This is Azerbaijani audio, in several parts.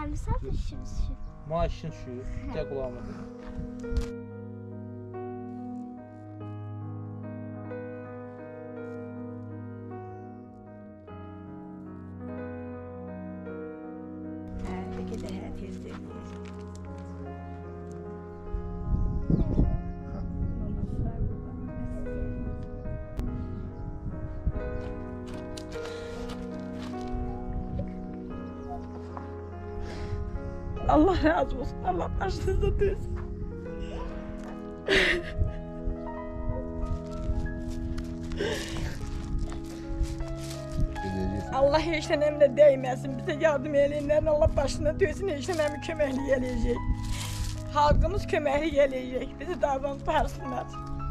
Həmsə düşür. Maaşın şu, gəl qulağıma. Allah razı olsun. Allah başınıza dönsün. Allah heç nəmlə dəyməsin. Bizə yardım eləyənlərin Allah başına dönsün. Heç nəmi köməklik eləyəcək. Xalqımız köməklik eləyəcək. Bizi davran tutarsınlar.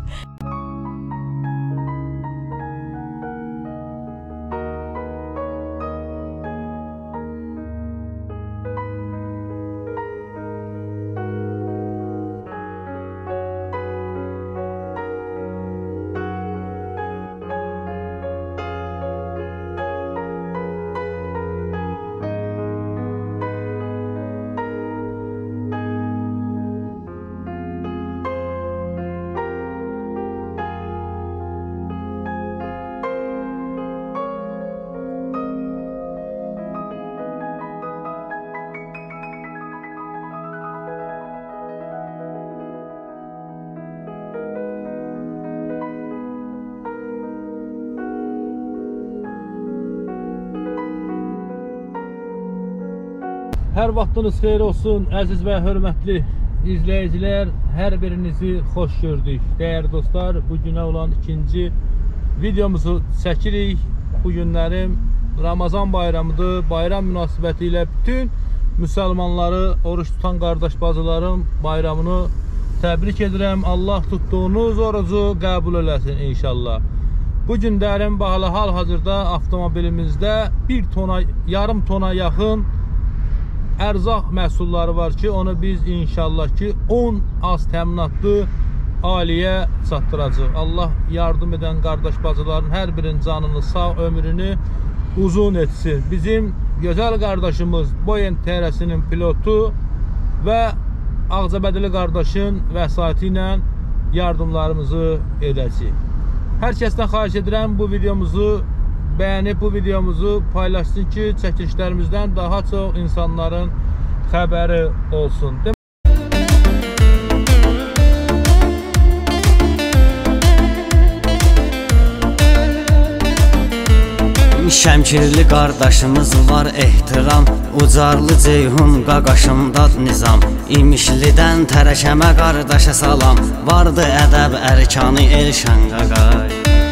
Hər vaxtınız xeyir olsun, əziz və hörmətli izləyicilər. Hər birinizi xoş gördük. Dəyərli dostlar, bugünə olan ikinci videomuzu çəkirik. Bu günlərim Ramazan bayramıdır. Bayram münasibəti ilə bütün müsəlmanları, oruç tutan qardaş bacıların bayramını təbrik edirəm. Allah tutduğunuz orucu qəbul eləsin inşallah. Bu günlərim bahalı hal-hazırda avtomobilimizdə yarım tona yaxın ərzaq məhsulları var ki, onu biz inşallah ki 10 az təminatlı ailəyə çatdıracaq. Allah yardım edən qardaş bacıların hər birinin canını sağ, ömrünü uzun etsin. Bizim gözəl qardaşımız Boeing TR-sinin pilotu və Ağcabədili qardaşın vəsaiti ilə yardımlarımızı edəcək. Hər kəsdən xahiş edirəm bu videomuzu bəyənib bu videomuzu paylaşsın ki, çəkilişlərimizdən daha çox insanların xəbəri olsun. Şəmkirli qardaşımız var ehtiram, Ucarlı Ceyhun qaqaşımda nizam, İmişlidən Tərəkəmə qardaşa salam, vardı ədəb ərkanı Elşən qaqay.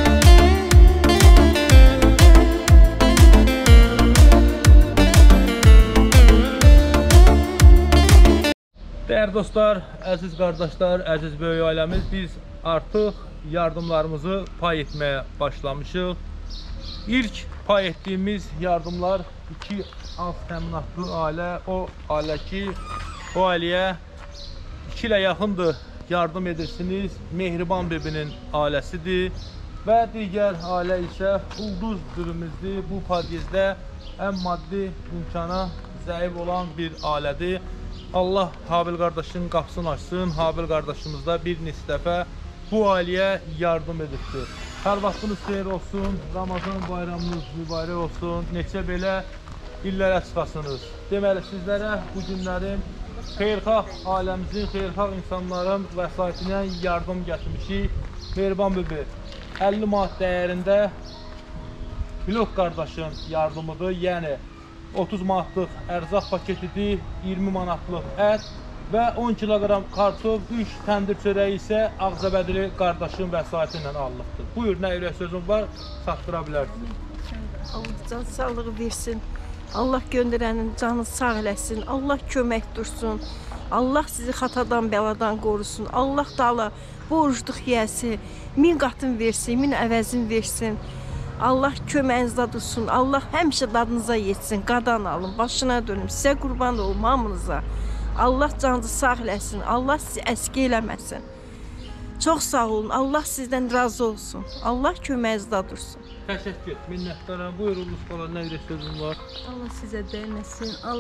Dəyərli dostlar, əziz qardaşlar, əziz böyük ailəmiz, biz artıq yardımlarımızı pay etməyə başlamışıq. İlk pay etdiyimiz yardımlar 2 az təminatlı ailə, o ailə ki, o ailəyə 2 ilə yaxındır yardım edirsiniz. Mehriban bibinin ailəsidir və digər ailə isə Ulduz bibimizdir. Bu podyezddə ən maddi imkana zəif olan bir ailədir. Allah Habil qardaşın qapısını açsın. Habil qardaşımız da bir neçə dəfə bu ailəyə yardım edibdir. Hər vaxtınız xeyir olsun. Ramazan bayramınız mübarək olsun. Neçə belə illərə çıxasınız. Deməli sizlərə bu günlərim xeyirxah ailəmizin, xeyirxah insanların vəsaitinə yardım gətirmişik. Mehriban bibi 50 manat dəyərində pilot qardaşın yardımıdır. Yəni 30 manatlıq ərzaq paketidir, 20 manatlıq ət və 10 kiloqram kartof, 3 təndir çörəyi isə Ağcabədili qardaşın vəsaiti ilə alınıbdır. Buyur, nə ürək sözün var, çatdıra bilərsiniz. Allah can sağlığı versin. Allah göndərənin canı sağ eləsin. Allah kömək dursun. Allah sizi xatadan, bəladan qorusun. Allah da borcluq yiyəsi 1000 qatın versin, 1000 əvəzin versin. Allah köməyinizdə dursun. Allah həmişə dadınıza yetsin. Qadan alın, başına dönüm. Sizə qurban olum hamınıza. Allah canınızı sağ eləsin. Allah sizi əski eləməsin. Çox sağ olun. Allah sizdən razı olsun. Allah köməyinizdə dursun. Təşəkkür, minnətdaram. Buyurunuz falan, nə ürək sözün var? Allah sizə dəyməsin. Allah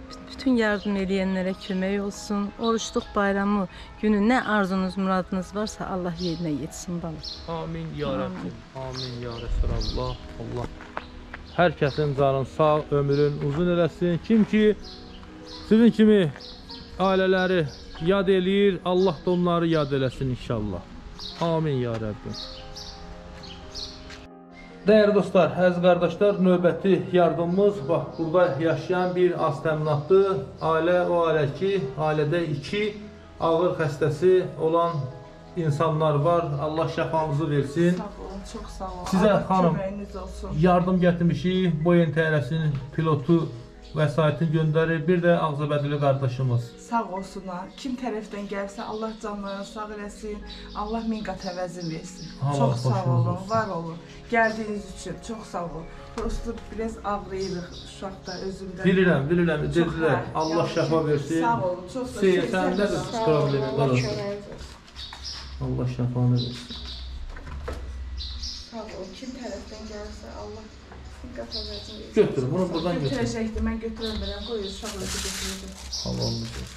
bütün yardım edənlərə kömək olsun. Oruçluq bayramı günü nə arzunuz, muradınız varsa Allah yerinə yetsin bana. Amin ya Rəbbim. Amin ya Resulallah. Allah hər kəsin canını sağ, ömrün uzun eləsin. Kim ki sizin kimi ailələri yad eləyir, Allah da onları yad eləsin inşallah. Amin ya Rəbbim. Dəyərli dostlar, əziz qardaşlar, növbəti yardımımız bax burada yaşayan bir az təminatlı ailə, o ailə ki, ailədə 2 ağır xəstəsi olan insanlar var. Allah şəfanızı versin. Sağ olun, çox sağ olun. Sizə Allah xanım köməyiniz olsun. yardım gətirmişik. Boeing təyyarəsinin pilotu vəsaitini göndərir. Bir də Ağzabədili qardaşımız. Sağ olsunlar. Kim tərəfdən gəlsə Allah canlarını sağ eləsin. Allah min qat əvəzin versin. Allah Çox sağ xoşunuz olun, olsun. var olun. Gəldiyiniz üçün çox sağ olun. Prosto biraz ağrıyırıq uşaqda özümdə. Bilirəm, Çox dedilər. hə, Allah yavaş şəfa yavaş. versin. Sağ olun, çox sağ olun. Seyir, səndə də problemin var. Allah şəfanı versin. Sağ olun. Kim tərəfdən gəlsə Allah min qat əvəzin versin. Götürün, bunu buradan götürün. Götürəcəkdim, mən götürə bilmirəm. Qoy uşaq özü götürəcək. Halalınız olsun.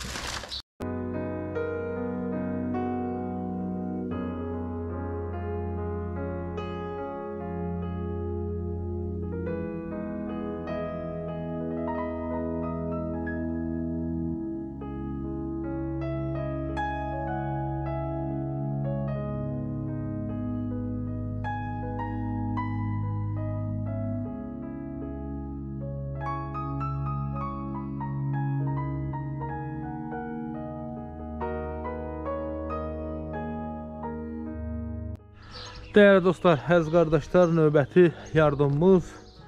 Değerli dostlar, əziz qardaşlar, növbəti yardımımız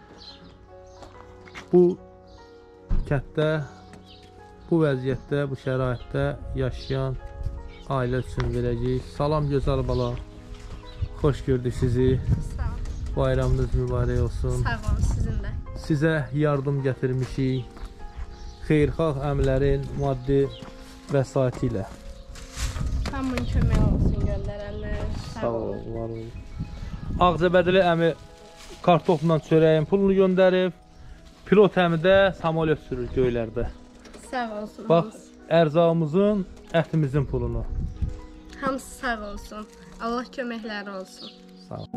bu kənddə, bu vəziyyətdə, bu şəraitdə yaşayan ailə üçün verəcəyik. Salam gözəl bala, xoş gördük sizi. Sağ olun. Bayramınız mübarək olsun. Sağ olun sizin də. Sizə yardım gətirmişik. Xeyirxah əmlərin maddi vəsaiti ilə. Hamının kömək olsun göndərənlər. Sağ olun, var olun. Ağzabədili əmi kartofla çörəyin pulunu göndərib. Pilot əmi də samolyot sürür göylərdə. Sağ olsun. Bax, Hamısı. ərzağımızın, ətimizin pulunu. Hamısı sağ olsun. Allah köməkləri olsun. Sağ ol.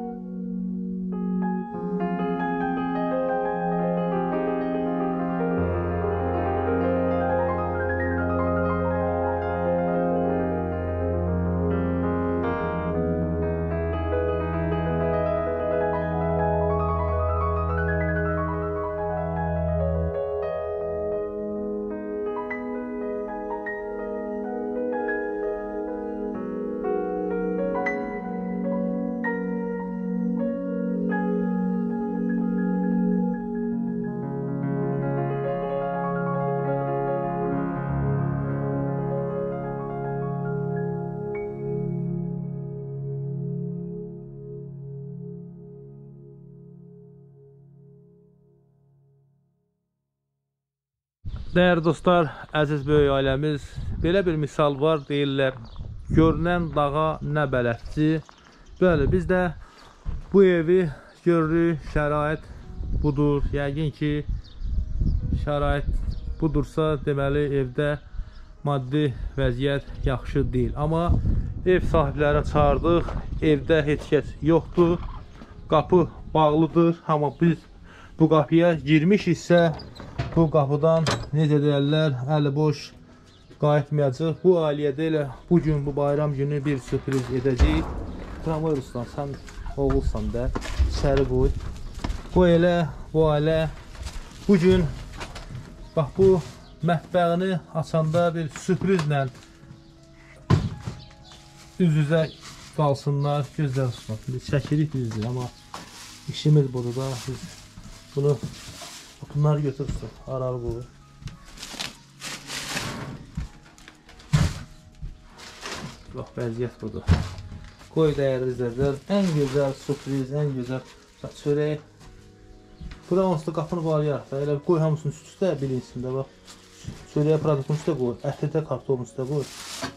Değerli dostlar, əziz böyük ailəmiz, belə bir misal var, deyirlər, görünən dağa nə bələdçi. Bəli, biz də bu evi görürük, şərait budur. Yəqin ki, şərait budursa, deməli evdə maddi vəziyyət yaxşı deyil. Amma ev sahiblərini çağırdıq, evdə heç kəs yoxdur, qapı bağlıdır. Amma biz bu qapıya girmişiksə, bu qapıdan necə deyərlər, əli boş qayıtmayacaq. Bu ailəyə də elə bugün, bu bayram günü bir sürpriz edəcəyik. Tramvay Ruslan, sən oğulsan da, içəri qoy. Bu elə, bu ailə bugün, bax bu mətbəğini açanda bir sürprizlə üz-üzə qalsınlar, gözlər tutmaq. Biz çəkirik düzdür, amma işimiz budur da, biz bunu bunları götürürsün, aralı qoyur. Bax, vəziyyət budur. Qoy dəyərli izləyicilər, ən gözəl sürpriz, ən gözəl çörək. Bura onsuz da qapını bağlayaraq da, elə qoy hamısını üst-üstə bilinsin də, bax. Çörəyə produktunu üstə qoy, əti də kartofun üstə qoy.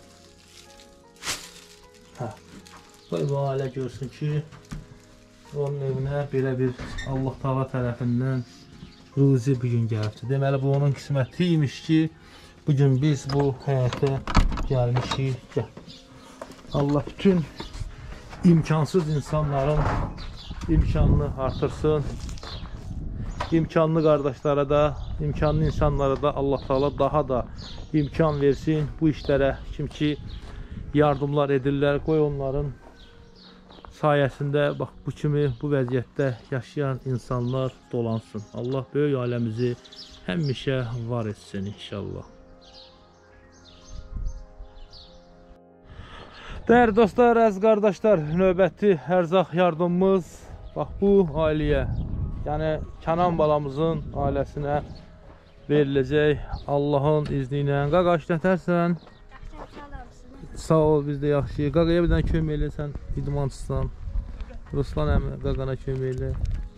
Hə, qoy bu ailə görsün ki, onun evinə belə bir Allah Taala tərəfindən Ruzi bugün gəlibdir. Deməli, bu onun qisməti imiş ki, bugün biz bu həyətə gəlmişik. Gəl. Allah bütün imkansız insanların imkanını artırsın. İmkanlı qardaşlara da, imkanlı insanlara da Allah Taala daha da imkan versin. Bu işlərə kim ki yardımlar edirlər, qoy onların sayəsində bax bu kimi bu vəziyyətdə yaşayan insanlar dolansın. Allah böyük aləmizi həmişə var etsin inşallah. Dəyərli dostlar, əziz qardaşlar, növbəti ərzaq yardımımız bax bu ailəyə, yəni Kənan balamızın ailəsinə veriləcək. Allahın izni ilə. Qaqaş nətərsən? Sağ ol, biz də yaxşıyıq. Qaqaya bir dənə kömək elə, sən idmançısan. Ruslan əmi qaqana kömək elə.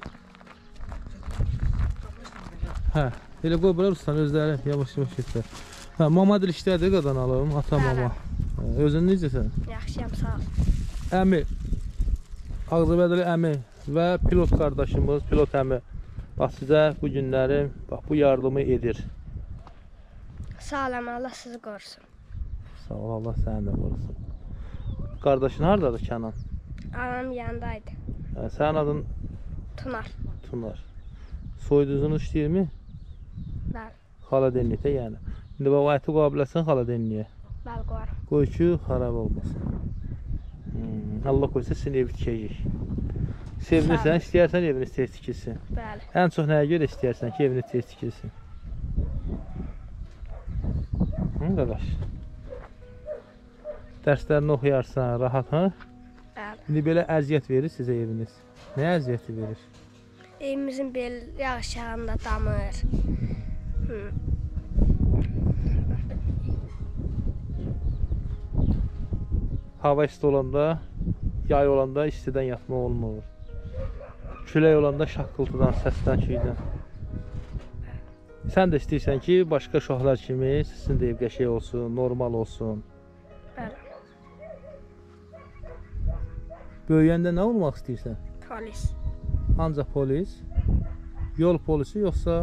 Hə, elə qoy bura Ruslan, özləri yavaş-yavaş getlər. Hə, mama dil işlədir qadan alım, ata mama. Özün necəsən? Yaxşıyam, sağ ol. Əmi, Ağzıbədəli əmi və pilot qardaşımız, pilot əmi bax sizə bu günlərim bax bu yardımı edir. Sağ olun, Allah sizi qorusun. Sağ ol, Allah səni də qorusun. Qardaşın haradadır Kənan? Anam yanındaydı. Sənin adın Tunar. Tunar. Soyduzunu işləyirmi? Bəli, Xaladenlikdə yəni. İndi bax o əti qoya bilərsən xaladenliyə. bəli qoyarım. Qoy ki, xarab olmasın. Allah qoysa sizin evi tikəcək. Sevinirsən, istəyərsən eviniz tez tikilsin. Bəli. Ən çox nəyə görə istəyərsən ki, eviniz tez tikilsin? Qaqaş. Dərslərini oxuyarsan, rahat, ha? Bəli. İndi belə əziyyət verir sizə eviniz. Nə əziyyəti verir? Evimizin bel yağış yağanda damır. Hava isti olanda, yay olanda istidən yatmaq olmur. Külək olanda şaqqıltıdan, səsdən, küydən. Sən də istəyirsən ki, başqa uşaqlar kimi sizin də ev qəşəng olsun, normal olsun. Bəli. Böyüyəndə nə olmaq istəyirsən? Polis. Ancaq polis, yol polisi yoxsa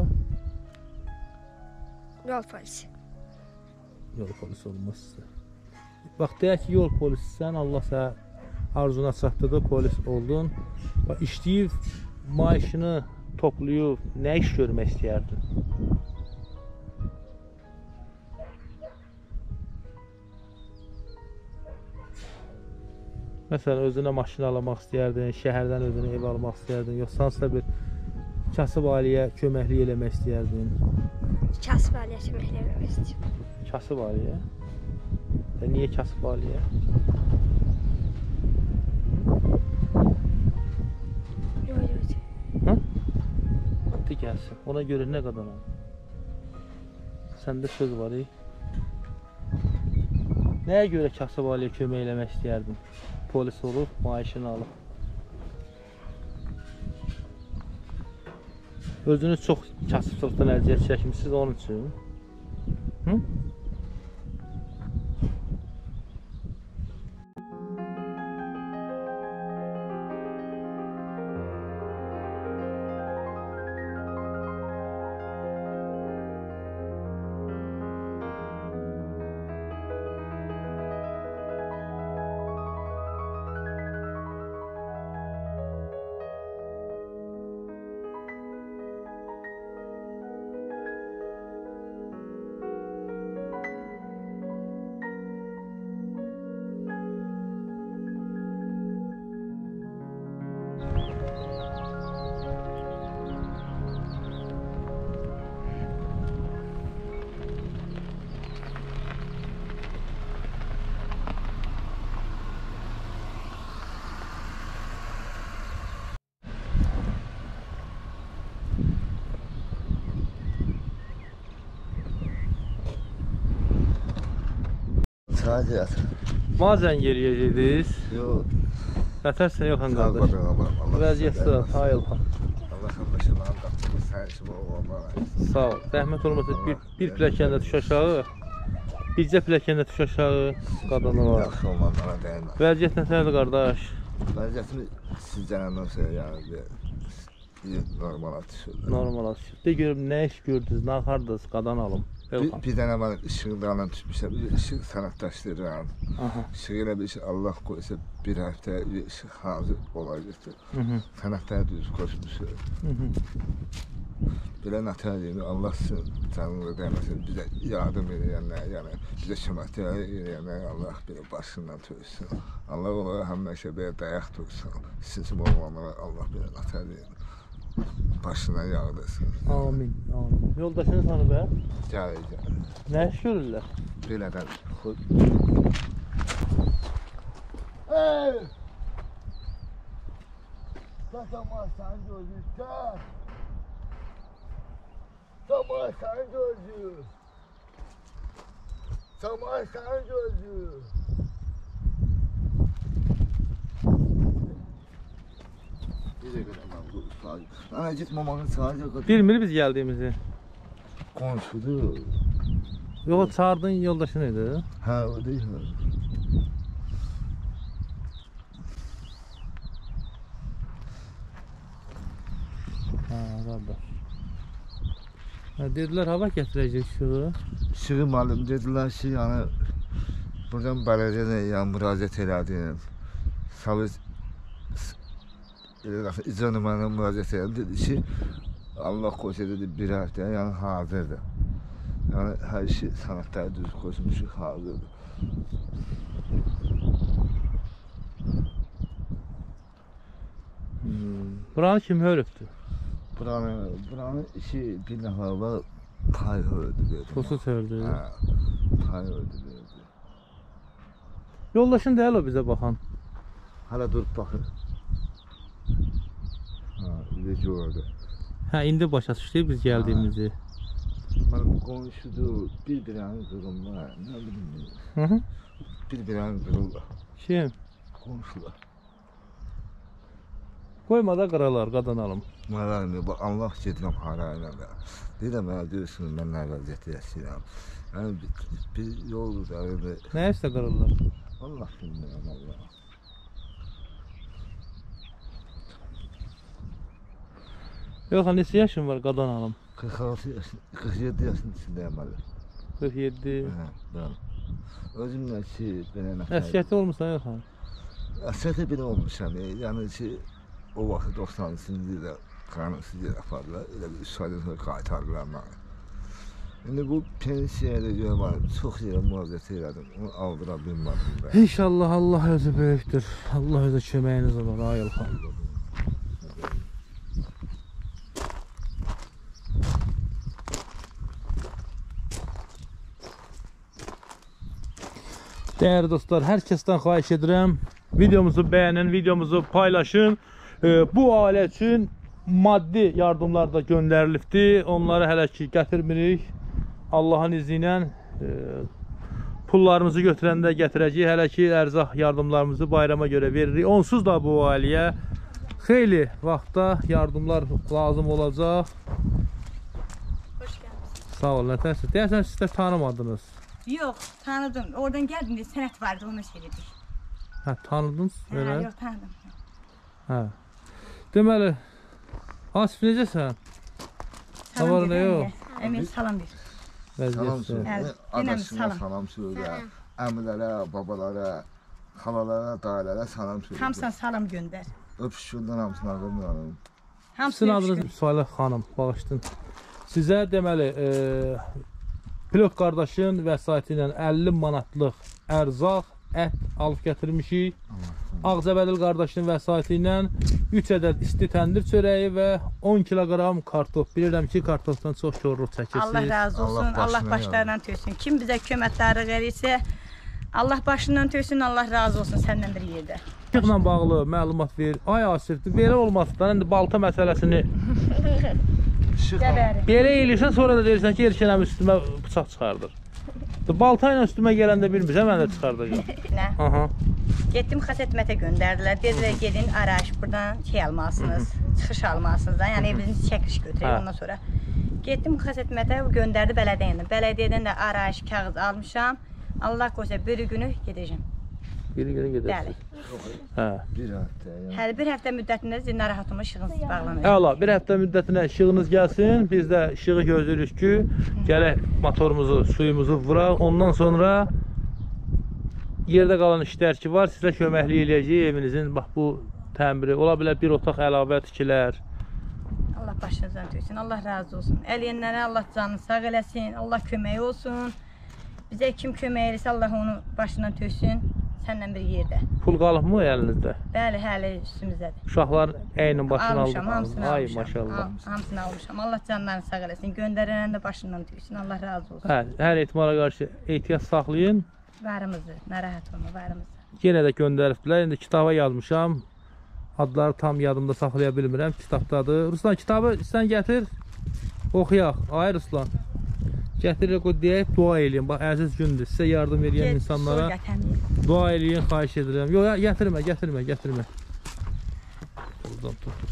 Yol polisi. yol polisi olmaq istəyirsən. Bax, deyək ki, yol polisisən, Allah sənə arzuna çatdırdı, polis oldun. Bax, işləyib, maaşını toplayıb, nə iş görmək istəyərdin? Məsələn, özünə maşın almaq istəyərdin, şəhərdən özünə ev almaq istəyərdin, yoxsa hansısa bir kasıb ailəyə köməklik eləmək istəyərdin? Kasıb ailəyə köməklik eləmək istəyirəm. Kasıb ailəyə? Niyə kasıb ailəyə? Yox. Hə? De gəlsin, ona görə nə qədər al? Səndə söz var, Nəyə görə kasıb ailəyə kömək eləmək istəyərdin? Polis olub, maaşını alıb. Özünüz çox kasıbçılıqdan əziyyət çəkmişsiniz onun üçün. Hı? Sadece Bazen yeriyəcəkdiniz. yok. Nətərsən yoxan qardaş? Vəziyyət sağ, hayılhan. Allah'ın başından kaptığımız her şey olmalı. Sağ ol. Zəhmət olmasa bir pilləkəndə tuş aşağı. Bircə pilləkəndə tuş aşağı qadını var. Yaxşı olmalara değmez. Vəziyyət nətərdir qardaş? Vəziyyətini sizdən olsa yani normal atışırlar. Normal atışır. De görüm nə iş gördünüz, nə axardınız, qadan alım. Bir dənə mən ışıqlarla tutmuşam, ışıq sənətdaşlayıram. Işıq elə bir şey Allah qoysa bir həftə ışıq hazır olacaqdır. Sənətləri düz qoşmuşum. Belə nətər Allah sizin canınıza dəyməsin, bizə yardım edənlər, yəni bizə kömək edənlər Allah belə başından töysün. Allah onlara həmişə belə dayaq tutsun. Sizin olmalara Allah belə nətər başına yağdırsın. Amin, amin. Yoldaşınız hanı bə? Gəlir. Nə iş görürlər? Belədən. Hey! Tamam sen gözükler. Tamam sen gözük. Tamam sen gözük. Ana git mamanın sadece kadar. Bilmir biz gəldiğimizi. Konuşudu. Yox, çağırdığın yoldaşı neydi? Ha o değil mi? Ha, qardaş. Dedilər hava gətirəcək işığı. Işığı malum dediler ki yani buradan belediyene yani müracaat elədim. Savcı icra numarına müracaat elədim. Dedi ki Allah koysa dedi bir hafta yani hazırdır. Yani her şey sanatları düz koşmuşuk hazırdır. Buranı kim hörübdü? Buranın işi bir nəfər var, pay öldü verdi. Pusu çördü. Hə, pay öldü verdi. Yoldaşın deyil o bizə baxan. Hala durub baxır. Ha, bir gördü. Hə, indi başa düşdük biz gəldiyimizi. Mənim qonşudur, bir-birinin qırılma, nə bilim. Bir-birinin qırılma. Kim? Qonşular. Qoymada qıralar, qadan alım. Mənə bu Allah gedirəm harayla da. Deyirəm mənə diyorsunuz mən nə vəziyyətdə yaşayıram. Yəni bir yol üzərində. Nə isə qırırlar? Allah bilmirəm Allah. Yox, neçə yaşın var qadan alım? 46 yaşın, 47 yaşın içindəyəm hələ. 47. Hə, bəli. Özümlə ki, belə nəfər. Əsgərdə olmuşsan yox ha? Əsgərdə belə olmuşam. Yəni ki, o vaxt 90-cı ildə qanunsuz yer apardılar. Elə bir 3 aydan sonra qaytardılar mənə. İndi bu pensiyaya görə çox yerə müraciət elədim. Onu aldıra bilmədim. İnşallah Allah özü böyükdür. Allah özü köməyiniz olar, ay Elxan. Değerli dostlar, hər kəsdən xahiş edirəm, videomuzu bəyənin, videomuzu paylaşın. Bu ailə üçün maddi yardımlar da göndərilibdir. Onları hələ ki gətirmirik. Allahın izni ilə pullarımızı götürəndə gətirəcəyik. Hələ ki ərzaq yardımlarımızı bayrama görə veririk. Onsuz da bu ailəyə xeyli vaxtda yardımlar lazım olacaq. Hoş geldiniz. Sağ olun, nətərsiz? Deyəsən siz də tanımadınız. Yok, tanıdım. Oradan geldim de senet vardı, onu söyledik. Hə, tanıdınız? Ha, yok, tanıdım. Hə. Deməli, Asif necəsən? Havar nə yox? Emin salam ver. Salam Vəziyyətsə. söyle. Adaşına salam söyle. Əmilərə, babalara, xalalara, dayılara salam söyle. Hamısına salam gönder. Öpüşürdən hamısını ağırlayalım. Sizin adınız Salih xanım, bağışdın. Sizə deməli, pilot qardaşın vəsaiti ilə 50 manatlıq ərzaq, ət alıb gətirmişik. Ağzəbədil qardaşın vəsaiti ilə 3 ədəd isti təndir çörəyi və 10 kiloqram kartof. Bilirəm ki, kartofdan çox yoruluq çəkirsiniz. Allah razı olsun, Allah başlarından töysün. Kim bizə köməkləri verirsə, Allah başından töysün, Allah razı olsun səndən bir yerdə. İşıqla bağlı məlumat ver. Ay Asif, belə olmazsa, indi balta məsələsini belə eləyirsən, sonra da deyirsən ki, erkənəm üstümə bıçaq çıxardır. Balta ilə üstümə gələndə bilmirsən, mən də çıxardacaq. Nə? Aha. Getdim xəsətmətə göndərdilər. Dedilər, gedin araş, buradan şey almalısınız, çıxış almalısınız da. Yəni evinizi çəkiş götürək ondan sonra. Getdim xəsətmətə, göndərdi bələdiyyədən. Bələdiyyədən də araş, kağız almışam. Allah qoysa, bir günü gedəcəm. Bir günə Bəli. gedərsiniz. Hə. Bir həftə. Hər bir həftə müddətində sizin narahat olma işığınız bağlanır. Əla, bir həftə müddətinə işığınız gəlsin. Biz də işığı gözləyirik ki, gələk motorumuzu, suyumuzu vuraq. Ondan sonra yerdə qalan işlər ki var, sizə köməklik eləyəcək evinizin bax bu təmiri. Ola bilər bir otaq əlavə tikilər. Allah başınızdan tüysün, Allah razı olsun. Əliyənlərə Allah canını sağ eləsin, Allah köməyi olsun. Bizə kim kömək edirsə Allah onu başından tüysün, səndən bir yerdə. Pul qalıbmı əlinizdə? Bəli, hələ üstümüzdədir. Uşaqlar əynin başını Almışam, hamısını Ay almışam. maşallah. Hamısını almışam. Allah canlarını sağ eləsin. Göndərənlərin də başından tüysün, Allah razı olsun. Hə, hər ehtimala qarşı ehtiyat saxlayın. Varımızı, narahat olma, varımızı. Yenə də göndəribdilər. İndi kitaba yazmışam. Adları tam yadımda saxlaya bilmirəm. Kitabdadır. Ruslan kitabı sən gətir. Oxuyaq. Ay Ruslan. Gətirir o deyib dua eləyin. Bax əziz gündür. Sizə yardım edən insanlara dua eləyin, xahiş edirəm. Yox, gətirmə. Buradan tut.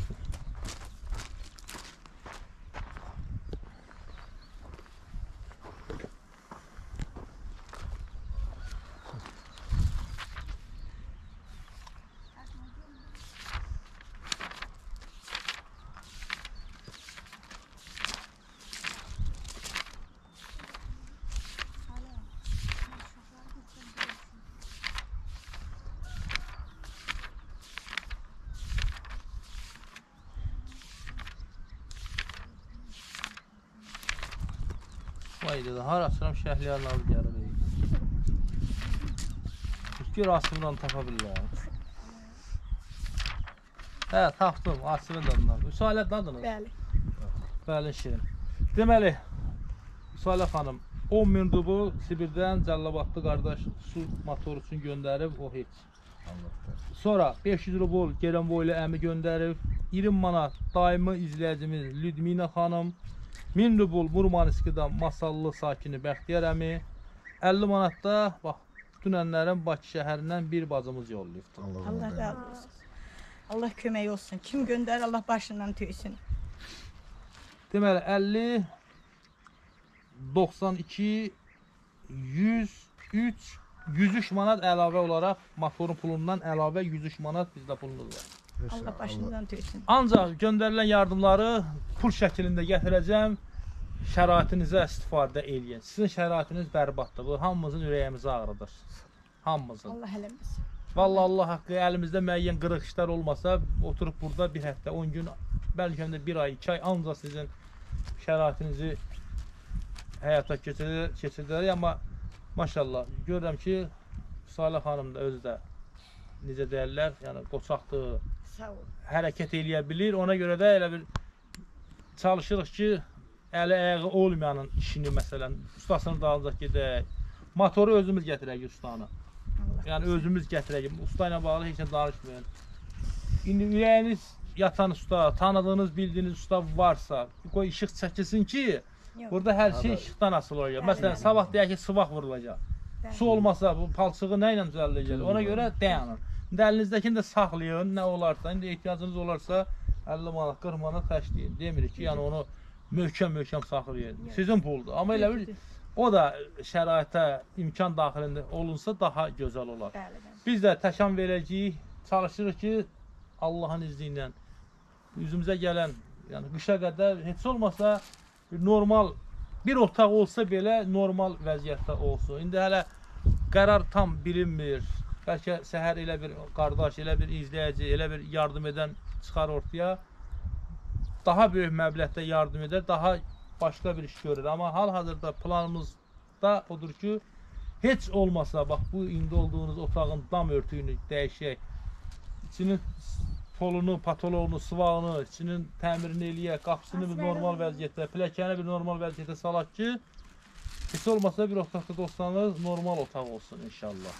Vay dedi, harasıram şəhliyyarın alı gəlir. Gör asımdan tapa bilirəm. Hə, tapdım, asımın dadından. Üsalət dadınız? Bəli. Bəli, şirin. Deməli, Üsalət xanım, 10.000 rubu Sibirdən Cəllabadlı qardaş su motoru üçün göndərib, o heç. Sonra 500 rubl Gerenboylu əmi göndərib, 20 manat daimi izləyicimiz Lüdmina xanım, 1000 rubl Murmanski'dan Masallı sakini Bəxtiyar əmi, 50 manatda bax, dünənlərin Bakı şəhərindən bir bacımız yollayıbdır. Allah razı olsun. Allah kömək olsun. Kim göndər, Allah başından tüysün. Deməli, 50, 92, 103, 103 manat əlavə olaraq motorun pulundan əlavə 103 manat bizdə pulunuz var. Allah başından tüysün. Ancaq göndərilən yardımları pul şəklində gətirəcəm, şəraitinizə istifadə eləyin. Sizin şəraitiniz bərbaddır. Bu hamımızın ürəyimizi ağrıdır. Hamımızın. Allah eləməsin. Vallahi Allah haqqı əlimizdə müəyyən qırıq işlər olmasa, oturub burada bir həftə, 10 gün, bəlkə də 1 ay, 2 ay ancaq sizin şəraitinizi həyata keçirdilər. Amma maşallah görürəm ki, Salih xanım da özü də necə deyirlər, yəni qoçaqdır, Sağ ol. hərəkət eləyə bilir. Ona görə də elə bir çalışırıq ki, əli ayağı olmayanın işini məsələn, ustasının dalınca gedək. Motoru özümüz gətirək ustanı. Yəni özümüz gətirək. Usta ilə bağlı heç nə danışmayın. İndi ürəyiniz yatan usta, tanıdığınız, bildiyiniz usta varsa, qoy işıq çəkilsin ki, burada hər şey işıqdan asılı olacaq. Məsələn, sabah deyək ki, sıvaq vurulacaq. Su olmasa bu palçığı nə ilə düzəldəcək? Ona görə dayanın. İndi əlinizdəkini də saxlayın, nə olarsa, indi ehtiyacınız olarsa 50 manat, 40 manat xərcləyin. Demirik ki, yəni onu möhkəm saxlayın. Sizin puldur. Amma elə bir o da şəraitə, imkan daxilində olunsa daha gözəl olar. Biz də təkan verəcəyik, çalışırıq ki, Allahın izni ilə üzümüzə gələn, yəni qışa qədər heç olmasa normal bir otaq olsa belə normal vəziyyətdə olsun. İndi hələ qərar tam bilinmir. Bəlkə səhər elə bir qardaş, elə bir izləyici, elə bir yardım edən çıxar ortaya. Daha böyük məbləğdə yardım edər, daha başqa bir iş görür. Amma hal-hazırda planımız da odur ki, heç olmasa bax bu indi olduğunuz otağın dam örtüyünü dəyişək. İçinin polunu, patologunu, sıvağını, içinin təmirini eləyək, qapısını bir normal vəziyyətdə, pilləkəni bir normal vəziyyətdə salaq ki, heç olmasa bir otaqda dostlarınız normal otaq olsun inşallah.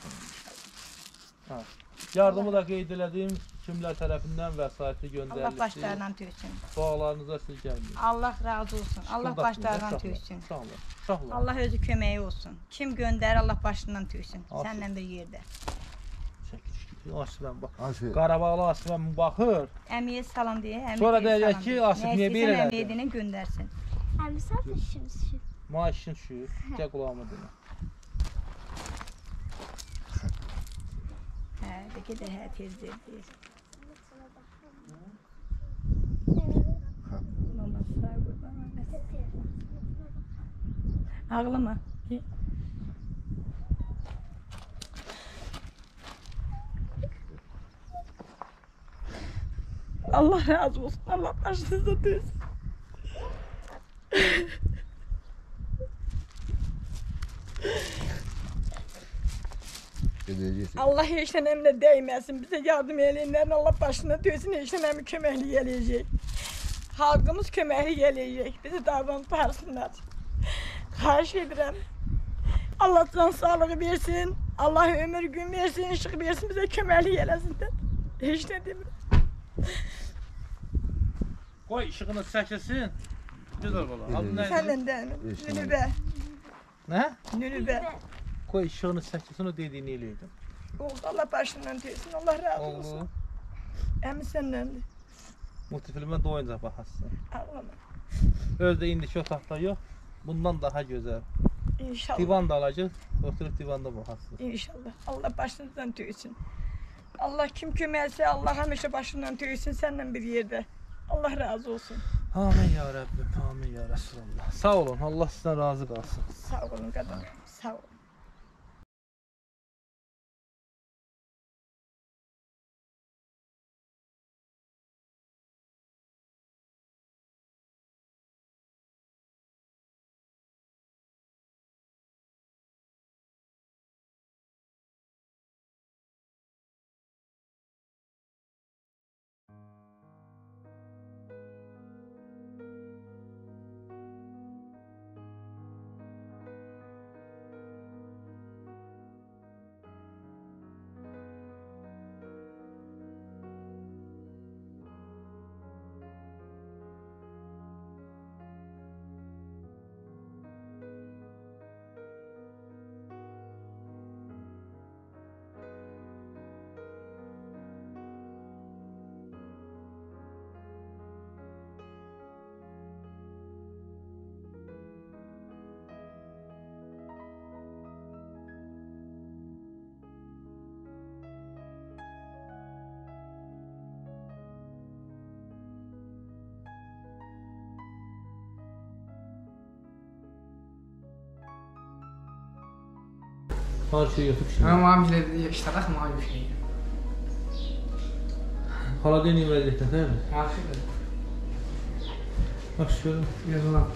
Yardımı da qeyd elədim, kimlər tərəfindən vəsaiti göndərildi. Allah başlarından tüysün. Dualarınıza siz gəlmeyin. Allah razı olsun. Allah başlarından tüysün. Sağ olun. Allah özü köməyi olsun. Kim göndər, Allah başından tüysün. Səndən bir yerdə. Asifəm bax. Qarabağlı Asifəm baxır. Əmiyə salam deyə. Sonra deyəcək ki, Asif niyə belə elədi? Əmiyə edinə göndərsin. Əmi sən işin düşür. Ma işin düşür. Gəl qulağıma deyəm. Gedə hə tezdir deyir. Mama sağ qurban olsun. Ağlama. Allah razı olsun. Allah başınıza dönsün. Allah heç nəmlə dəyməsin. Bizə yardım eləyənlərin Allah başına dönsün. Heç nəmi köməkli eləyəcək. Xalqımız köməkli eləyəcək. Bizi davam aparsınlar. Xahiş edirəm. Allah can sağlığı versin. Allah ömür gün versin, işıq versin. Bizə köməkli eləsinlər. Heç nə demirəm. Qoy işığını çəkilsin. Gözəl bala. Adı nə idi? Səndən dənim. Nünübə. Nə? Nünübə. Qoy işığını çəkilsin, o dediyini eləydim. Oldu, Allah başından döysün. Allah razı olsun. Oldu. Əmi sənləndir. Multifilmə doyunca baxasın. Ağlama. Özdə indiki otaqda yox. Bundan daha gözəl. İnşallah. Divan da alacaq. Oturub divanda baxasın. İnşallah. Allah başınızdan döysün. Allah kim köməksə, Allah həmişə başından döysün səndən bir yerdə. Allah razı olsun. Amin ya Rabbim, amin ya Resulallah. Sağ olun, Allah sizdən razı qalsın. Sağ olun qadın, sağ olun. Her şeyi yapıp şimdi. Ama mamile iştarak mağlup şey. Hala deneyim vaziyette değil mi? Mahşede. Bak şöyle. Yazılan.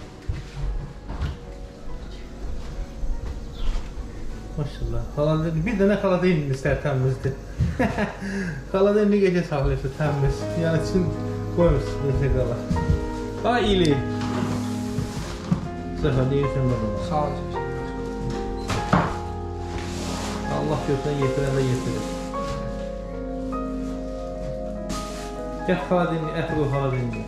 Maşallah. Hala deneyim. Bir tane hala deneyim ister temizdi. Hala deneyim gece sağlıyorsa temiz. Yani için koymuşsun desek hala. Hala iyiliği. Sefer değilsen bana. Sağ ol. Allah götüren yetiren de yetirir. Gel hala dinle, et koy hala dinle.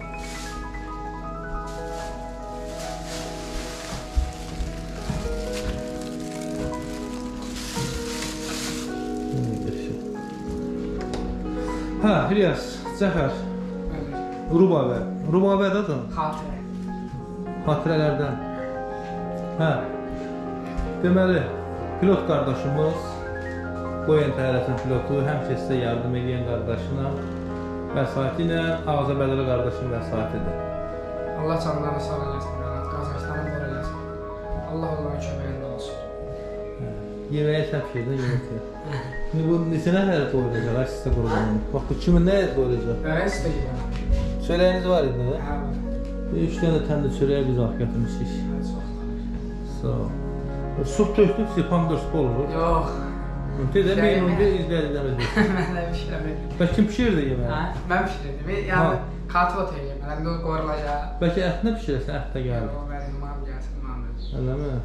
Ha, İlyas, Zəfər. Rubabə. Rubabə də Xatirə. Xatirələrdən. Hə. Deməli, pilot qardaşımız, Qoyun Təyyarəsinin pilotu, həmçə sizə yardım edən qardaşına vəsaiti ilə Ağzabədəli qardaşın vəsaitidir. Allah canlarını sağ eləsin, qazançlarını bol eləsin. Allah onların köməyində olsun. Yeməyə təpşirdə yemək. Şimdi bu neçə nəfərə doyuracaq, ay sizə qurbanım. Bax, bu kimin nəyə doyuracaq? Ben sizə gedirəm. Çörəyiniz var idi, nə? Hə, var. 3 dənə təndə çörəyə biz ah gətirmişik. Sağ ol. Sup tökdük, siz pomidor supu olur. Yox. Dedə, menumda izləyicilərimiz. Mən də pişirəm. Bəlkə kim pişirdi yeməyi? Hə, mən pişirdim. Yəni, kartlot eləyəm. Mən də qoyulacaq. Bəlkə ət nə pişirəsən, ət də gəlir. Yox, mənim mam gəlsin, mam da. Eləmi?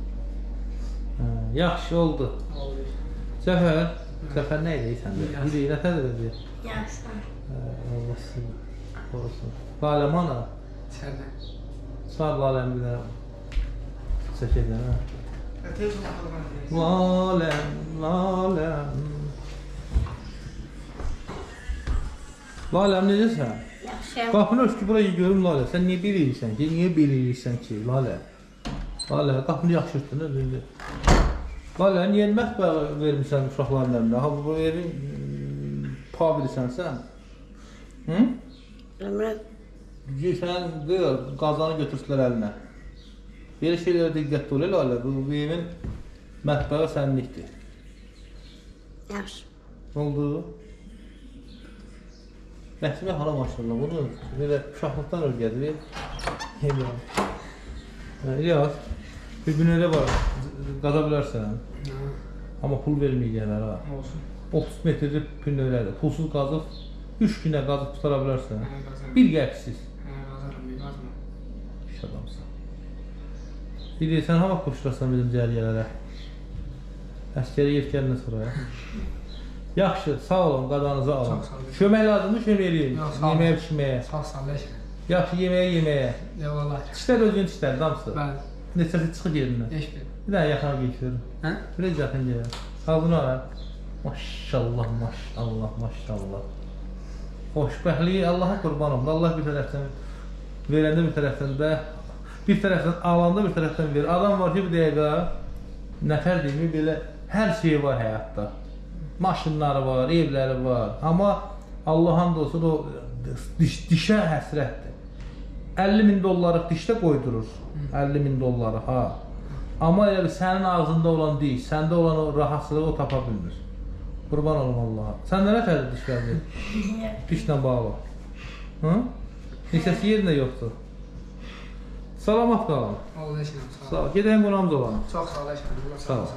Yaxşı oldu. Oldu. Zəfər, Zəfər nə edir səndə? Biri, nətədir edir? Yaxşı. Allah sizin qorusun. Laləm ana? İçərdə. Sağ laləm bir dənə çək edən, hə? Tez baxalım. Laləm, laləm. Laləm necəsən? Yaxşı. Qapını öş ki, burayı görüm Lalə. Sən niyə bilirsən ki? Niyə bilirsən ki, Lalə? Lalə, qapını yaxşı örtdün, öyle. Lalə, niyə mətbəyə vermişsən uşaqların əlinə? Ha, bu evi Pa bilirsən sən? Hı? Ömrət. Sən deyir, qazanı götürsünlər əlinə. Belə şeylərə diqqətli ol, elə bu evin mətbəqə sənlikdir. Yaxşı. Nə oldu? Nəsimə hala maşallah, bunu belə uşaqlıqdan öyrədir. İlyas, bir gün elə var, qaza bilərsən. Amma pul verməyəcəklər ha. 30 metrlik pünlörədir. Pulsuz qazıb 3 günə qazıb tutara bilərsən. Bir qəpsiz. İş adamsan. Bir sən hava qoşulasan bizim cəriyyələrə. Əskəri yetkəndən sonra. Yaxşı, sağ olun, qadanızı alın. Kömək lazımdır, kömək eləyin. Yeməyə pişməyə. Yaxşı, yeməyə. Dişlər özünün dişləri, damısı. Neçəsi çıxıb yerindən. Bir dənə yaxına geçiyorum. Biraz yaxın gəlir. Ağzını ara. Maşallah, maşallah, maşallah. Xoşbəxtliyi Allaha qurban olun. Allah bir tərəfdən verəndə bir tərəfdən də, bir tərəfdən alanda bir tərəfdən verir. Adam var ki, bir dəqiqə nəfər deyimi belə hər şey var həyatda. Maşınları var, evləri var. Amma Allah hamd olsun o dişə həsrətdir. 50.000 dolları dişdə qoydurur. 50.000 dolları, ha. Amma elə sənin ağzında olan diş, səndə olan o rahatsızlığı o tapa bilmir. Qurban olun Allaha. Səndə nə tərdir dişlərdir? Dişlə bağlı. Hı? Neçəsi yerində yoxdur. Salamat qalın. Sağ ol. Gedəyən qonağımız olan. Çox sağ ol. Sağ ol.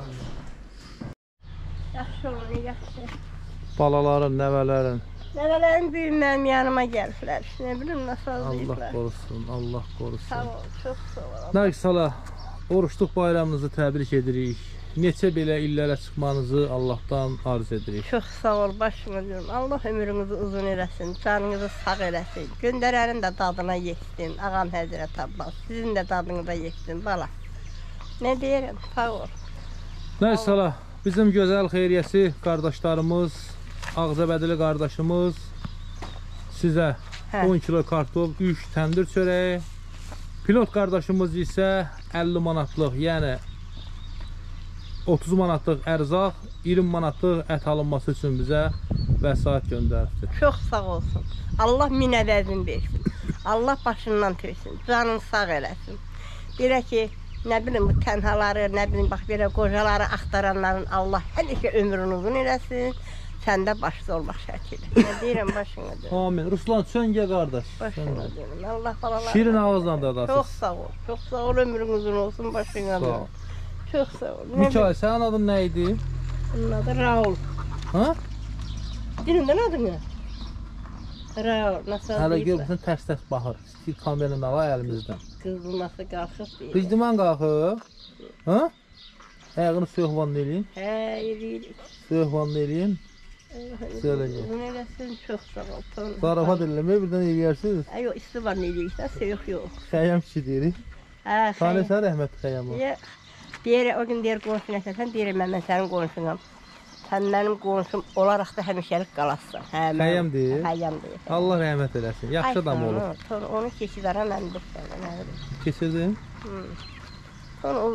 Yaxşı olur, yaxşı. Balaların, nəvələrin. Nəvələrim büyüm mənim yanıma gəliblər. Nə bilim, nasıl Allah qorusun, Allah qorusun. Sağ ol, çox sağ ol. Nərgisala, oruçluq bayramınızı təbrik edirik. Neçə belə illərə çıxmanızı Allahdan arz edirik. Çox sağ ol, başımı diyorum. Allah ömrünüzü uzun eləsin, canınızı sağ eləsin. Göndərənin də dadına yetsin, ağam Həzrət Abbas. Sizin də dadınıza yetsin, bala. Nə deyirəm, sağ ol. Nərgisala, bizim gözəl xeyriyyəsi qardaşlarımız, Ağzəbədili qardaşımız sizə 10 kilo kartof, 3 təndir çörəyi, pilot qardaşımız isə 50 manatlıq, yəni 30 manatlıq ərzaq, 20 manatlıq ət alınması üçün bizə vəsait göndəribdir. Çox sağ olsun. Allah min əvəzin versin. Allah başından töysün, canını sağ eləsin. Belə ki, nə bilim bu tənhaları, nə bilim bax belə qocaları axtaranların Allah həmişə ömrünü uzun eləsin. Səndə başda olmaq şərtilə. Nə deyirəm, başına deyirəm. Amin. Ruslan, çöngə qardaş. Başına deyirəm. Allah balalar. Şirin ağızla da adasız. Çox sağ ol. Çox sağ ol, ömrün uzun olsun, başına deyirəm. Çox sağ ol. Mikail, sənin adın nə idi? Onun adı Raul. Ha? Dilindən adı nə? Raul, nasıl deyirsən? Hələ görürsən, tərs-tərs baxır. İstəyir kameranın ala əlimizdən. Qızdırması qalxıb deyir. Qızdırman qalxıb. Ha? Ayağını soyuq vanna eləyin. Hə, eləyirik. Soyuq vanna eləyin. Söyləyəcək. Uzun eləsin, çox sağ ol. Zarafat eləmək, birdən eləyərsiniz. Yox, isti vanna eləyirsən, soyuq yox. Xəyyam kişi deyirik. Hə, tanıyırsan rəhmətli Xəyyamı? Deyir, o gün deyir qonşu nəsəsən, deyirəm mən sənin qonşunam. Sən mənim qonşum olaraq da həmişəlik qalasın. Xəyyam deyir? Xəyyam deyir. Allah rəhmət eləsin, yaxşı adam olur. Onu keçidara mən bilirəm. Keçirdin? Onu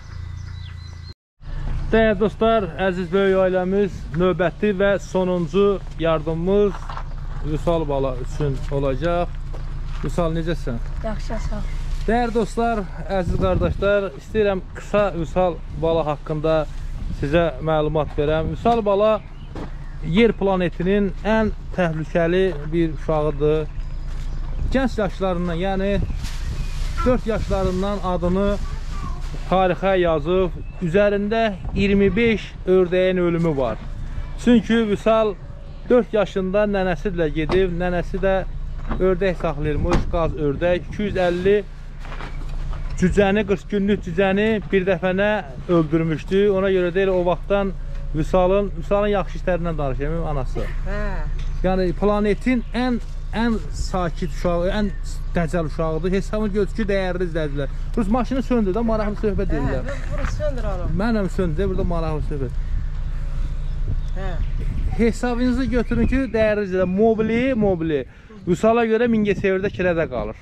Dəyərli dostlar, əziz böyük ailəmiz, növbəti və sonuncu yardımımız Vüsal bala üçün olacaq. Vüsal, necəsən? Yaxşı, sağ ol. Dəyərli dostlar, əziz qardaşlar, istəyirəm qısa Vüsal bala haqqında sizə məlumat verəm. Vüsal bala yer planetinin ən təhlükəli bir uşağıdır. Gənc yaşlarından, yəni 4 yaşlarından adını tarixə yazıb, üzərində 25 ördəyin ölümü var. Çünki Vüsal 4 yaşında nənəsilə gedib, nənəsi də ördək saxlayırmış, qaz ördək. 250 cücəni, 40 günlük cücəni bir dəfənə öldürmüşdü. Ona görə deyil, o vaxtdan Vüsalın yaxşı işlərindən danışayım, anası. Yəni planetin ən sakit uşağı, ən dəcəl uşağıdır. Hesabını gördük ki, dəyərli izləyicilər. Rus maşını söndür də, maraqlı söhbət deyirlər. Burası söndür onu. Mənəm söndür, burada maraqlı söhbət. Hesabınızı götürün ki, dəyərli izləyicilər, mobili. Vüsala görə Mingəçevirdə kirədə qalır.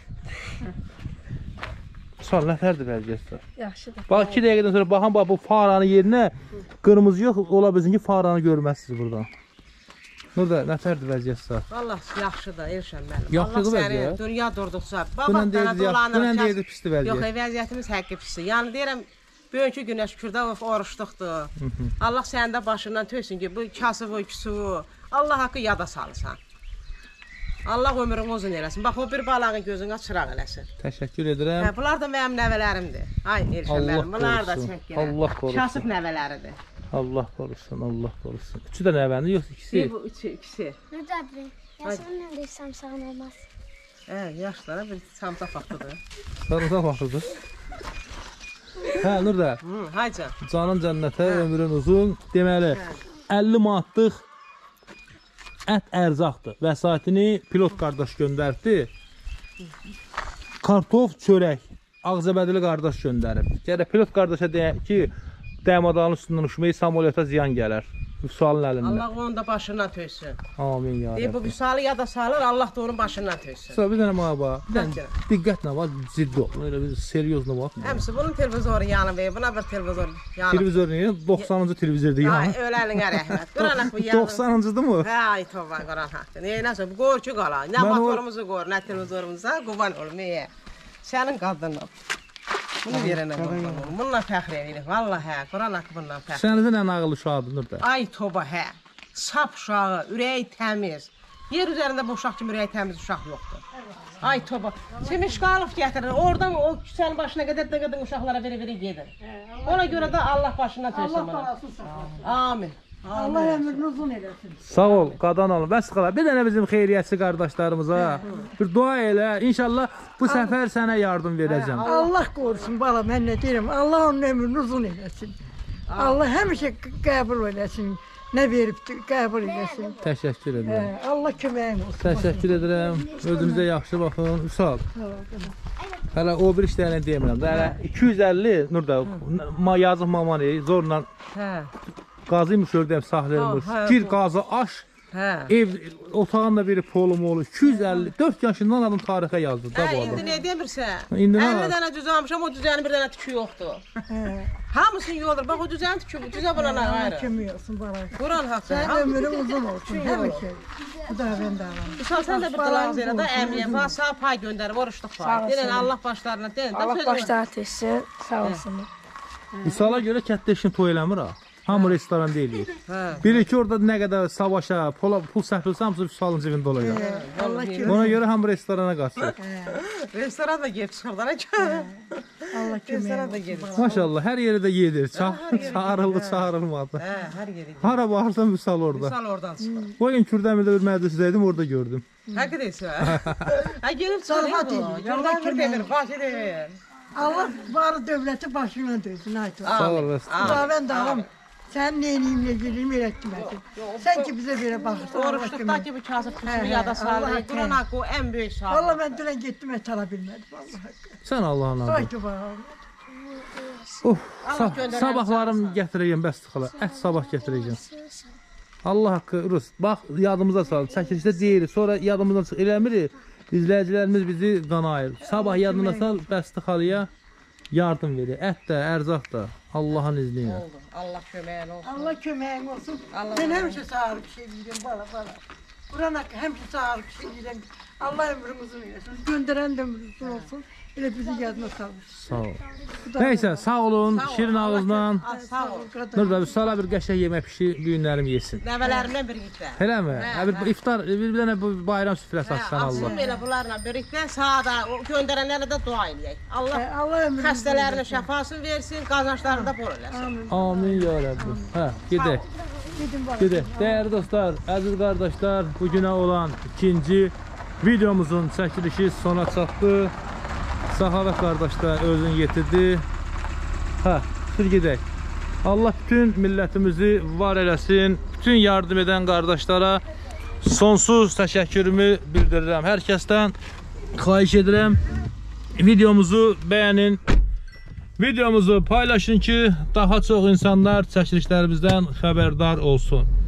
Vüsal, nətərdir vəziyyətlər? Yaxşıdır. Bax, 2 dəqiqədən sonra baxın, bax, bu faranın yerinə qırmızı yox, ola bilsin ki, faranı görməzsiniz buradan. Nurda, nətərdir vəziyyət sağ? Vallahi yaxşıdır, Elşən müəllim. Yaxşıdır Allah səni vəziyyət? dünya durduqca. Dünən deyirdi pisdir vəziyyət. Yox, vəziyyətimiz həqiqi pisdir. Yəni deyirəm, bugünkü günə şükür də oruçluqdur. Allah sənin də başından töysün ki, bu kasıvı, küsüvü, Allah haqqı yada salırsan. Allah ömrünü uzun eləsin. Bax, o bir balağın gözünə çıraq eləsin. Təşəkkür edirəm. Hə, bunlar da mənim nəvələrimdir. Ay Elşən müəllim, bunlar da çək gələn. Allah qorusun. Kasıb nəvələridir. Allah qorusun, Allah qorusun. Üçü də nəvəndi, yoxsa ikisi? Bu üçü, ikisi. Nurda abi, yaşamın da samsağın olmaz. Hə, yaşlara bir samsaq vaxtıdır. Sarımsaq vaxtıdır. Hə, Nurda. Hayca. Canın cənnətə, ömrün uzun. Deməli, 50 manatlıq ət ərzaqdır. Vəsaitini pilot qardaş göndərdi. Kartof, çörək. Ağzəbədili qardaş göndərib. Gərək pilot qardaşa deyək ki, dəmadağın üstündən uçmayı samolyota ziyan gələr. Vüsalın əlindən. Allah onun da başından töysün. Amin ya Rəbbim. Bu vüsalı yada salır, Allah da onun başından töysün. Sonra bir dənə mənə bax, bir dənə diqqətlə bax, ciddi ol. Elə bir seriozla bax. Həmsi bunun televizoru yanı verir, buna bir televizor yanı. Televizor nə? 90-cı televizordur yanı. Ay, öləlinə rəhmət. Qıranak bu yanı. 90-cıdır mı? Hə, ay toba, qıran haqqı. Nəsə, bu qoyur ki, qala. Nə motorumuzu qoyur, nə televizorumuza, qoban olmaya. Sənin qadının. Bunu verənə qoyur. Bununla fəxr edirik, vallahi hə, qıranak bununla fəxr. Sənizə nə nağıl uşaqdır, Nurda? Ay toba, hə. Sap uşağı, ürəyi təmiz. Yer üzərində bu uşaq kimi ürəyi təmiz uşaq yoxdur. Ay toba. Simişqalov gətirir. Oradan o küçənin başına qədər uşaqlara verə-verə gedir. Ona görə də Allah başından töysün bana. Allah parasını sağlasın. Amin. Allah ömrünü uzun eləsin. Sağ ol, qadan olun. Bəs qala. Bir dənə bizim xeyriyyətçi qardaşlarımıza bir dua elə. İnşallah bu səfər sənə yardım verəcəm. Allah qorusun bala, mən nə deyirəm. Allah onun ömrünü uzun eləsin. Allah həmişə qəbul eləsin. Nə veribdir, qəbul eləsin. Təşəkkür edirəm. Allah köməyin olsun. Təşəkkür edirəm. Özünüzə yaxşı baxın. Üsal. Hələ o bir işlərini demirəm. Hələ 250 Nurda yazıq mamanı zorla qazıymış ördəyəm saxlayırmış. Bir qazı aş. Ev otağın da biri polumu olur. 250 4 yaşından adam tarixə yazdı da bu adam. İndi nə demirsən? İndi nə? 50 dənə düz almışam, o düzənin bir dənə tükü yoxdur. Hamısını yoldur. Bax o düzənin tükü, düzə bulana ayrı. Kimi olsun bala. Quran haqqı. Sən ömrün uzun olsun həmişə. Bu da mən də alam. Misal sən də bir qılağız elə də əmniyə falan sağ pay göndərib oruçluq var. Deyən Allah başlarına deyən. Allah başlarına töysün, sağ olsun. Misala görə kətdə işin toy eləmir ha. Hamı restoran deyilir. Bilir ki orada nə qədər savaşa, pul sərfilsə hamısı Vüsalın cibində olacaq. Ona görə hamı restorana qaçır. Restoran da gedib çıxırdan. Allah Restorana da gedib. Maşallah hər yerə də yedir. Çağırıldı, çağırılmadı. Hər yerə. Hara baxırsan Vüsal orada. Vüsal oradan çıxır. Bu gün Kürdəmirdə bir mədrəsədəydim, orada gördüm. Həqiqət deyirsən. Ha gelib çıxır. Yoldan bir demir, baş edir. Allah var dövləti başına döysün. Sağ ol. Mən də alam. Sən neyiniyim, ne gireyim, öyrətməsin. Sən ki bizə belə baxırsan. Oruçluqdakı bu kasıb küsünü yada salır. Quran haqqı o ən böyük sağ. Valla mən dünən getdim, et ala bilmədim. Sən Allah'ın adı. Ay duvar. Sabahlarım gətirəcəm, bəs xala. Ət sabah gətirəcəm. Allah haqqı, Rus. Bax, yadımıza sal. Çəkilişdə deyirik, sonra yadımızdan çıx. Eləmirik, izləyicilərimiz bizi qanayır. Sabah yadına sal, bəs xalıya yardım verir. Ət də, ərzaq da. Allah'ın izni ilə. Allah köməyin olsun. Allah köməyin olsun. Mən həmişə sağır bir şey deyirəm, bala. Quran haqqı həmişə sağır bir şey deyirəm. Allah ömrümüzün eləsin. Göndərən də ömrümüzün olsun. Elə bizi yadına salır. Sağ ol. Neyse, sağ olun. Şirin ağızla. Sağ ol. Nurda, Vüsala bir qəşəng yemək pişir, düyünlərim yesin. Nəvələrimlə birlikdə. Elə mi? Bir iftar, bir dənə bayram süfrəsi açsan Allah. Açsın belə bunlarla birlikdə sağda göndərənlərə də dua eləyək. Allah xəstələrinə şəfasını versin, qazançlarını da bol eləsin. Amin ya Rəbbim. Hə, gedək. Gedək. Dəyərli dostlar, əziz qardaşlar, bugünə olan ikinci videomuzun çəkilişi sona çatdı. Səxavət qardaşlar özünü yetirdi. Hə, sür gedək. Allah bütün millətimizi var eləsin. Bütün yardım edən qardaşlara sonsuz təşəkkürümü bildirirəm. Hər kəsdən xahiş edirəm. Videomuzu bəyənin. Videomuzu paylaşın ki, daha çox insanlar çəkilişlərimizdən xəbərdar olsun.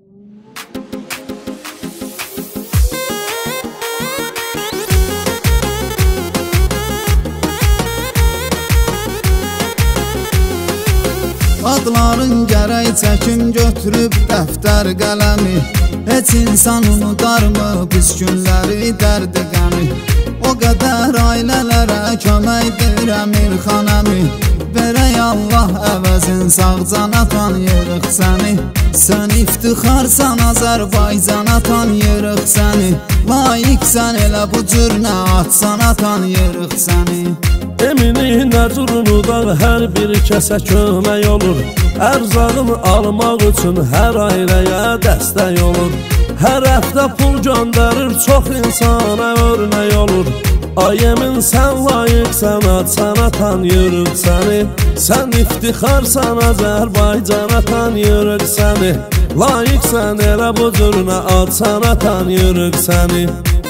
Adların gərək çəkim götürüb dəftər qələmi. Heç insan unudarmı pis günləri, dərdi qəmi. O qədər ailələrə köməkdir əmir xanəmi. Verək Allah əvəzin sağcana tanıyırıq səni. Sən iftixarsan Azərbaycana tanıyırıq səni. Layiqsən elə bu cür nə atsana tanıyırıq səni. Emini nəcurunu da hər bir kəsə kömək olur. Ərzağını almaq üçün hər ailəyə dəstək olur. Hər həftə pul göndərir, çox insana örnək olur. Ay emin sən layiqsən, atsana tanıyırıq səni. Sən iftixarsan Azərbaycana tanıyırıq səni. Layiqsən elə bu cürünə, atsana tanıyırıq səni.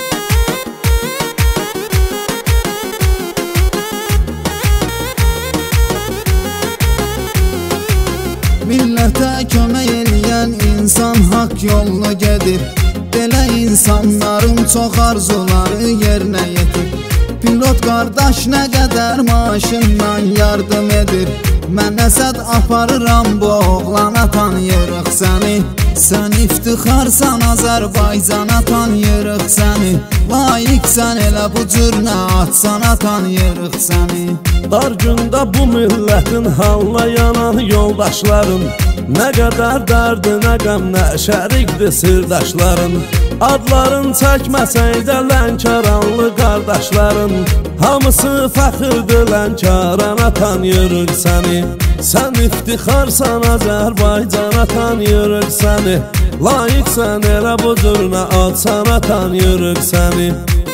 Millətə kömək eləyən insan haqq yoluna gedir. Belə insanların çox arzuları yerinə yetir. Pilot qardaş nə qədər maaşından yardım edir. Mən əsəd aparıram bu oğlana tanıyırıq səni. Sən iftixarsan Azərbaycana tanıyırıq səni. Layiqsən elə bu cür nə atsana tanıyırıq səni. Dar gündə bu millətin halına yanan yoldaşların. Nə qədər dərdi, nə qəm, nə şərikdir sirdaşların. Adların çəkməsəydə Lənkəranlı qardaşların. Hamısı fəxirdir Lənkərana tanıyırıq səni. Sən iftixarsan Azərbaycana tanıyırıq səni. Layiqsən elə bu cürünə, atsana tanıyırıq səni.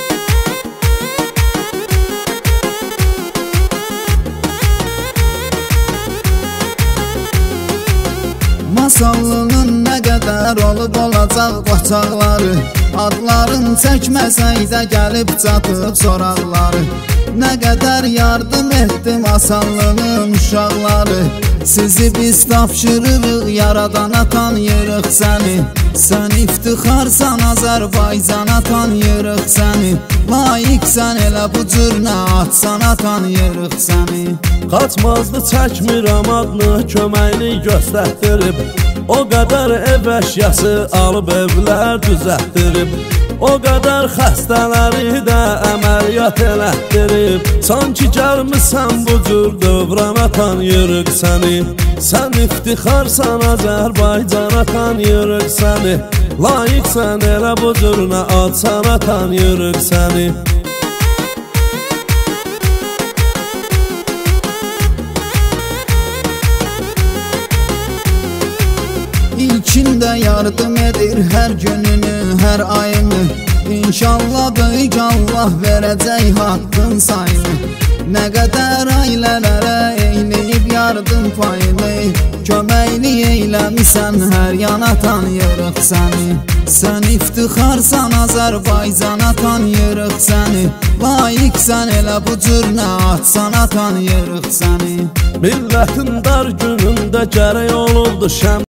Masallının nə qədər olub olacaq qoçaqları. Adların çəkməsəkdə gəlib çatıb soraqları. Nə qədər yardım etdi Masallının uşaqları. Sizi biz tapşırırıq, yaradana tanıyırıq səni. Sən iftixarsan Azərbaycana tanıyırıq səni. Layiqsən elə bu cür nə atsana tanıyırıq səni. Qaçmazdı çəkmirəm adını, köməyini göstərdirib. O qədər ev əşyası alıb evlər düzətdirib. O qədər xəstələri də əməliyyat elətdirib. Sanki gəlmisən bu cür dövrana tanıyırıq səni. Sən iftixarsan Azərbaycana tanıyırıq səni. Layiqsən elə bu cürünə, atsana tanıyırıq səni. İlkində yardım edir hər gününü, hər ayını. İnşallah böyük Allah verəcək haqqın sayını. Nə qədər ailələrə eyləyib yardım payını. Köməkli eyləmisən, hər yana tanıyırıq səni. Sən iftixarsan Azərbaycana tanıyırıq səni. Layiqsən elə bu cür nə atsana tanıyırıq səni. Millətin dar günündə gərək olubdu şəm.